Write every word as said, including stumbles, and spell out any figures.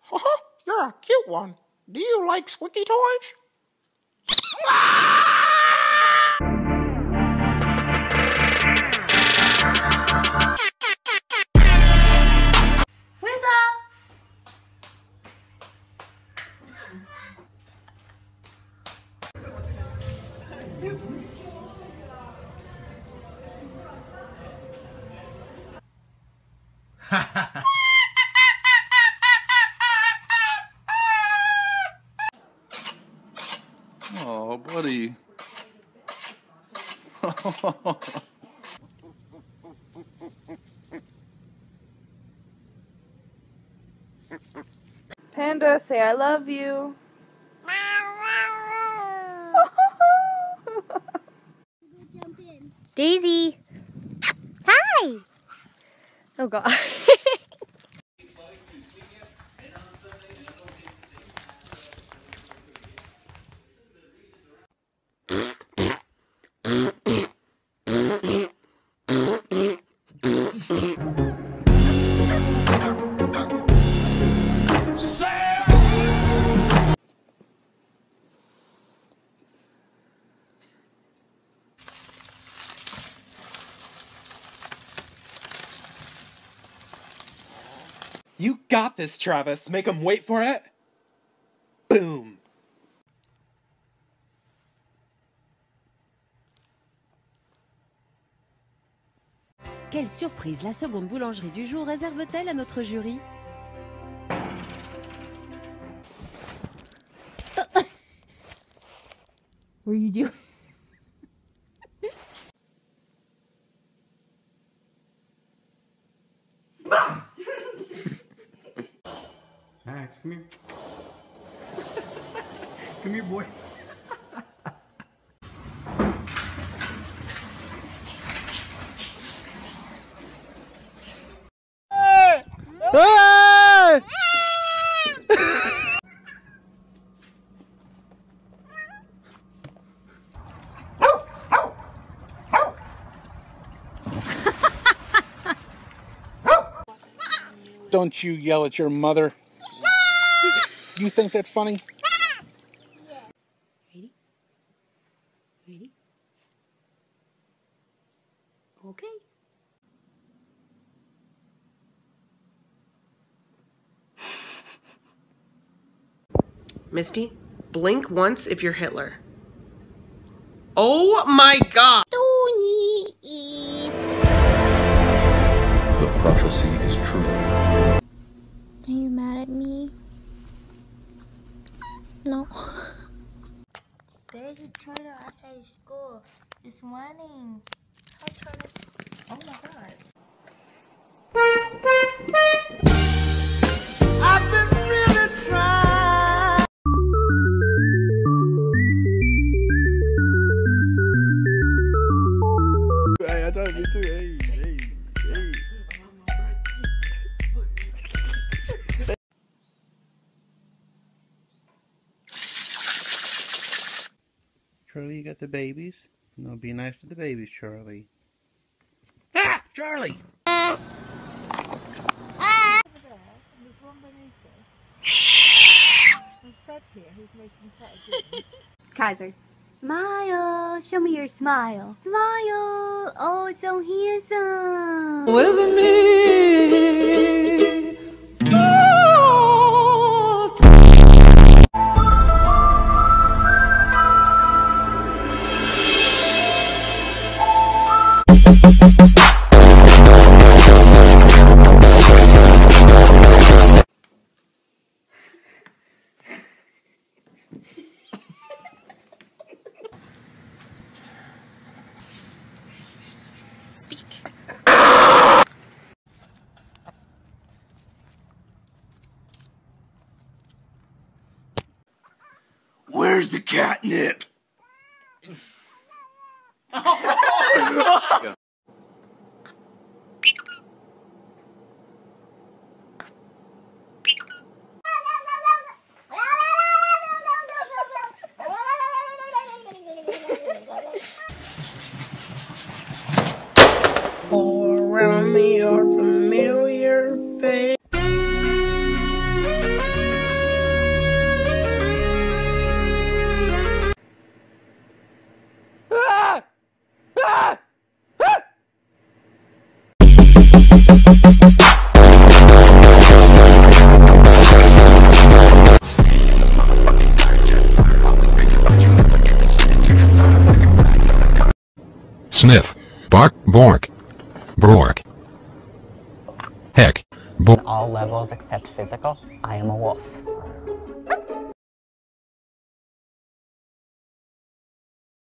Haha, you're a cute one. Do you like squeaky toys? Oh, buddy. Panda, say I love you. Daisy! Hi! Oh god. You got this, Travis. Make him wait for it. Boom. Quelle surprise la seconde boulangerie du jour réserve-t-elle à notre jury? What are you doing? Max, come here. Come here, boy. Don't you yell at your mother. You think that's funny? Ready? Ready? Okay. Misty, blink once if you're Hitler. Oh my god! The prophecy is true. Are you mad at me? No. There's a turtle outside school. It's running. How turtle? Oh my god. I've been really trying. Hey, I told you too. Hey, hey, hey. Charlie, you got the babies? No, be nice to the babies, Charlie. Ah! Charlie! Kaiser. Smile. Show me your smile. Smile. Oh, so handsome. With me. Speak. Where's the catnip? All around me are familiar faces. Sniff. Bark. Bork. Bork. Heck. Bork. All levels except physical, I am a wolf.